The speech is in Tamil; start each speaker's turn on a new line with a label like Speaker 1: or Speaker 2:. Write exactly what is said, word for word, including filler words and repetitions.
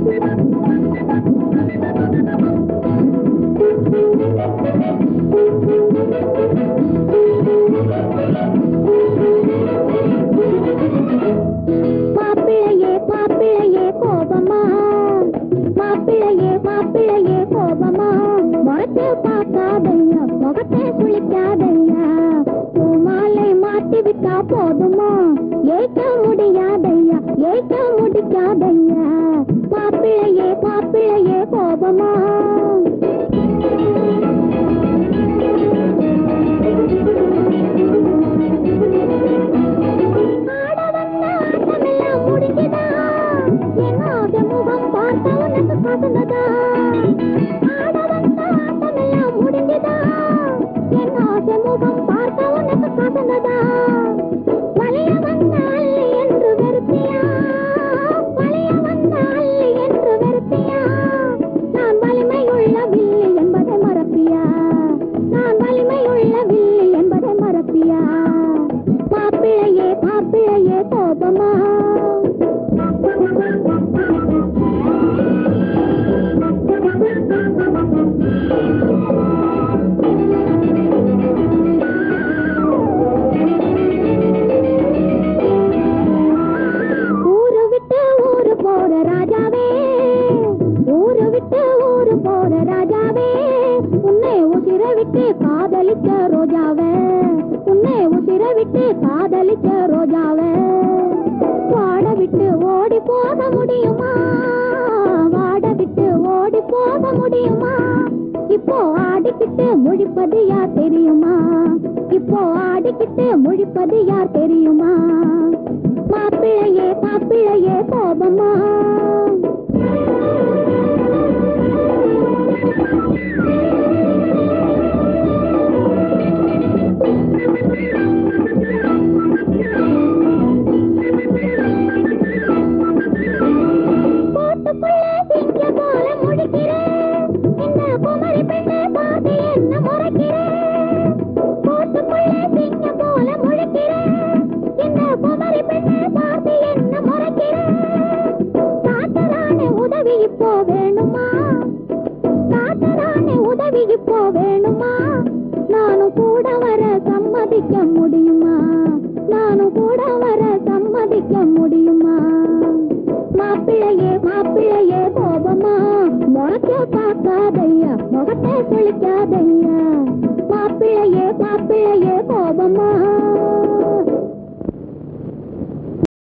Speaker 1: போதுமா ஏற்க முடியாதையா ஏற்க முடிக்காதையா மாப்பிள்ளையே மாப்பிள்ளையே கோபமா ஆட வந்த ஆட்டமெல்லாம் முடிஞ்சுதா என்னாக முகம் பார்த்த உனக்கு கசந்ததா ஆட வந்த ஆட்டமெல்லாம் முடிஞ்சுதா என்னாக முகம் பார்த்த உனக்கு கசந்ததா காதலிச்ச ரோஜாவே உன்னை உசிர விட்டு காதலிச்ச ரோஜாவே வாட விட்டு ஓடி போக முடியுமா வாட விட்டு ஓடி போக முடியுமா இப்போ ஆடிக்கிட்டு முழிப்பது யார் தெரியுமா இப்போ ஆடிக்கிட்டு முழிப்பது யார் தெரியுமா மாப்பிள்ளையே மாப்பிள்ளையே கோபமா இப்போ வேணுமா காத்தரானே உதவி இப்போ வேணுமா நானும் கூட வர சம்மதிக்க முடியுமா நானும் கூட வர சம்மதிக்க முடியுமா மாப்பிள்ளையே மாப்பிள்ளையே கோபமா முறைக்க பார்க்காதையா முகத்தை சுளிக்காதையா மாப்பிள்ளையே மாப்பிள்ளையே கோபமா